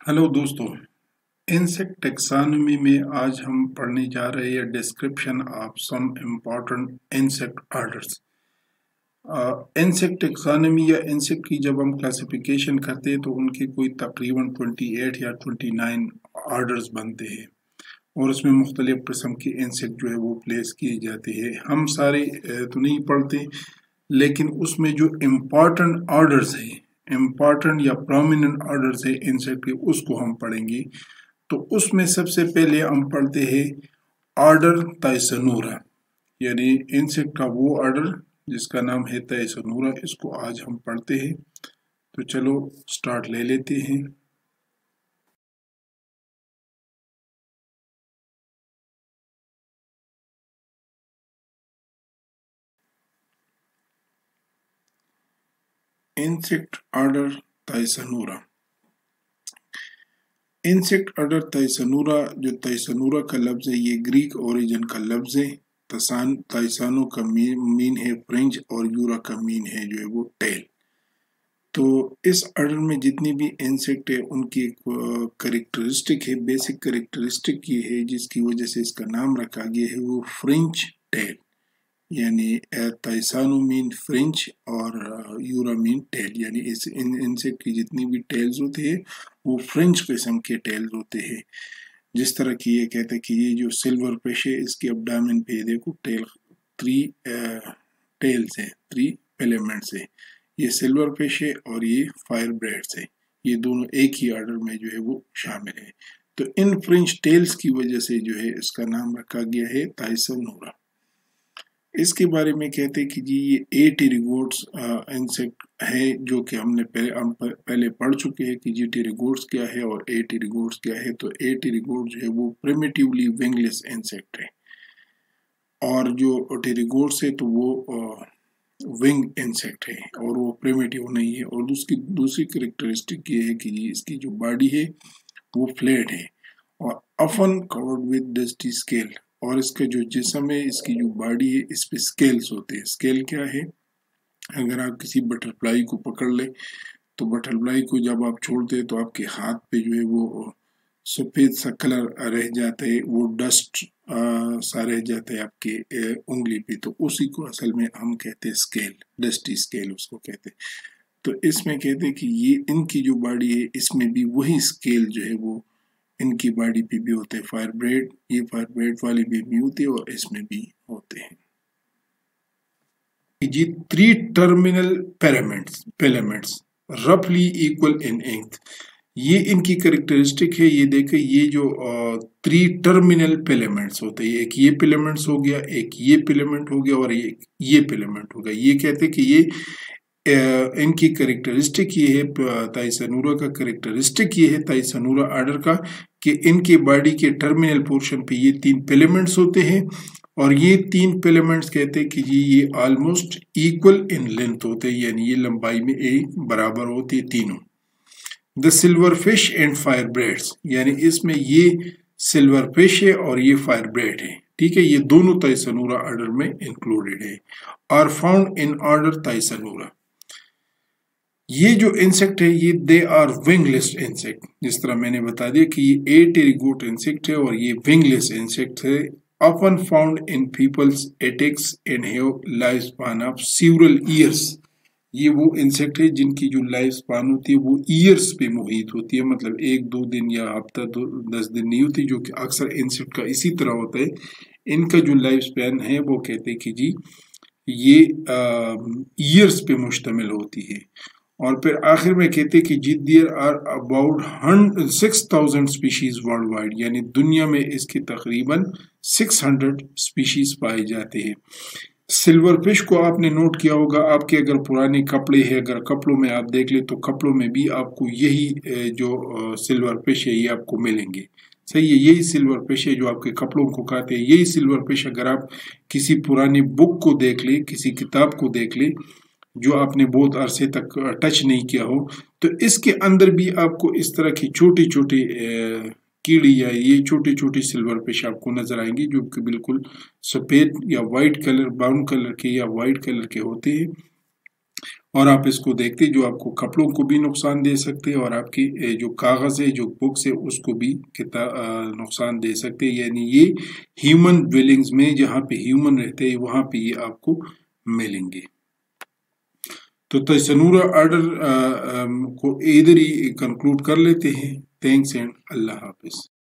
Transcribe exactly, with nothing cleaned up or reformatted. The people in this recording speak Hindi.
हेलो दोस्तों, इंसेक्ट टेक्सोनॉमी में आज हम पढ़ने जा रहे हैं description of some important insect orders. Insect taxonomy या इंसेक्ट की जब हम क्लासिफिकेशन करते हैं तो उनके कोई तकरीबन अट्ठाईस या उनतीस ऑर्डर्स बनते हैं और उसमें मुख्तलिफ किस्म के इंसेक्ट जो है वो प्लेस किए जाते हैं। हम सारे तो नहीं पढ़ते, लेकिन उसमें जो इम्पॉर्टेंट ऑर्डर्स हैं, इम्पॉर्टेंट या प्रोमिनेंट ऑर्डर्स है इंसेक्ट के, उसको हम पढ़ेंगे। तो उसमें सबसे पहले हम पढ़ते हैं ऑर्डर ताइसनूरा, यानी इंसेक्ट का वो ऑर्डर जिसका नाम है ताइसनूरा। इसको आज हम पढ़ते हैं। तो चलो स्टार्ट ले लेते हैं। Insect order Thysanura. Insect order Thysanura, जो ताइसनूरा का लफ्ज़ है ये ग्रीक ओरिजिन का लफ्ज़ है। तसान ताइसानो का मीन है फ्रेंच और यूरा का मीन है जो है वो टेल। तो इस ऑर्डर में जितनी भी इंसेक्ट है उनकी एक करेक्टरिस्टिक है, बेसिक करेक्टरिस्टिक ये है जिसकी वजह से इसका नाम रखा गया है, वो फ्रेंच टेल, यानी ताइसानो मीन फ्रेंच और यूरा मीन टेल, यानी इस इन इंसेक्ट की जितनी भी टेल्स होते हैं वो फ्रेंच किस्म के टेल्स होते हैं। जिस तरह की ये कहते हैं कि ये जो सिल्वर फिश है इसके एब्डामेन पे देखो टेल थ्री टेल्स है, थ्री फिलामेंट्स है। ये सिल्वर फिश है और ये फायर ब्रेड्स है, ये दोनों एक ही ऑर्डर में जो है वो शामिल है। तो इन फ्रेंच टेल्स की वजह से जो है इसका नाम रखा गया है ताइसनूरा। इसके बारे में कहते हैं कि जी ये ए टेरिगोट्स इंसेक्ट है, जो कि हमने पहले हम पहले पढ़ चुके हैं कि जी टेरिगोट्स क्या है और ए टेरिगोट्स क्या है। तो ए टेरिगोट जो है वो प्रिमिटिवली विंगलेस इंसेक्ट है और जो टेरिगोट्स है तो वो विंग इंसेक्ट है और वो प्रिमिटिव नहीं है। और उसकी दूसरी कैरेक्टरिस्टिक ये है कि जी इसकी जो बॉडी है वो फ्लैट है और often covered with dusty scale, और इसका जो जिस्म है, इसकी जो बॉडी है, इस पे स्केल्स होते हैं। स्केल क्या है? अगर आप किसी बटरफ्लाई को पकड़ ले तो बटरफ्लाई को जब आप छोड़ते हैं तो आपके हाथ पे जो है वो सफ़ेद सा कलर रह जाता है, वो डस्ट सा रह जाता है आपके उंगली पे, तो उसी को असल में हम कहते हैं स्केल, डस्टी स्केल उसको कहते हैं। तो इसमें कहते हैं कि ये इनकी जो बॉडी है इसमें भी वही स्केल जो है वो इनकी बॉडी पे भी होते हैं। फायर ब्रेड, ये फायर ब्रेड वाले भी, भी होते हैं और इसमें भी होते हैं। जी थ्री टर्मिनल फिलामेंट्स फिलामेंट्स रफली इक्वल इन लेंथ, ये इनकी कैरेक्टरिस्टिक है। ये देखें, ये जो थ्री टर्मिनल फिलामेंट्स होते हैं, एक ये फिलामेंट्स हो गया, एक ये फिलामेंट हो गया और एक ये फिलामेंट हो गया। ये कहते हैं कि ये इनकी कैरेक्टरिस्टिक ये है, ताइसनूरा का कैरेक्टरिस्टिक ये है ताइसनूरा ऑर्डर का, कि इनके बॉडी के टर्मिनल पोर्शन पे ये तीन फिलामेंट्स होते हैं और ये तीन फिलामेंट्स कहते हैं कि जी ये ऑलमोस्ट इक्वल इन लेंथ होते हैं, यानी ये लंबाई में एक बराबर होती है तीनों। The silverfish and firebrats, यानी इसमें ये सिल्वर फिश है और ये फायर ब्रेड है, ठीक है, ये दोनों ताइसनूरा ऑर्डर में इंक्लूडेड है। Are found in order Thysanura. ये जो इंसेक्ट है ये दे आर विंगलेस इंसेक्ट, जिस तरह मैंने बता दिया कि ये ए टेरिगोट इंसेक्ट है और ये विंगलेस इंसेक्ट है। often found in people's attics and have lifespan of several years। ये वो इंसेक्ट है जिनकी जो लाइफ स्पान होती है वो ईयर्स पे मुहित होती है, मतलब एक दो दिन या हफ्ता दो दस दिन नहीं होती, जो कि अक्सर इंसेक्ट का इसी तरह होता है। इनका जो लाइफ स्पैन है वो कहते हैं कि जी ये ईयर्स पे मुश्तमिल होती है। और फिर आखिर में कहते हैं कि जी there are about six thousand species worldwide, यानी दुनिया में इसके तकरीबन सिक्स हंड्रेड स्पीशीज पाए जाते हैं। सिल्वर फिश को आपने नोट किया होगा, आपके अगर पुराने कपड़े हैं, अगर कपड़ों में आप देख ले तो कपड़ों में भी आपको यही जो सिल्वर फिश है ये आपको मिलेंगे। सही है, यही सिल्वर फिश है जो आपके कपड़ों को खाते हैं। यही सिल्वर फिश अगर आप किसी पुरानी बुक को देख ले, किसी किताब को देख ले जो आपने बहुत अरसे तक टच नहीं किया हो, तो इसके अंदर भी आपको इस तरह की छोटी छोटी कीड़ी या ये छोटी छोटी सिल्वर फिश आपको नजर आएंगी, जो कि बिल्कुल सफेद या वाइट कलर, ब्राउन कलर के या वाइट कलर के होते हैं। और आप इसको देखते जो आपको कपड़ों को भी नुकसान दे सकते हैं और आपकी जो कागज़ है जो बुक्स है उसको भी कितना नुकसान दे सकते हैं। यानी ये ह्यूमन ड्वेलिंग्स में जहाँ पे ह्यूमन रहते हैं वहाँ पे ये आपको मिलेंगे। तो तसनूरा ऑर्डर को इधर ही कंक्लूड कर लेते हैं। थैंक्स एंड अल्लाह हाफिज।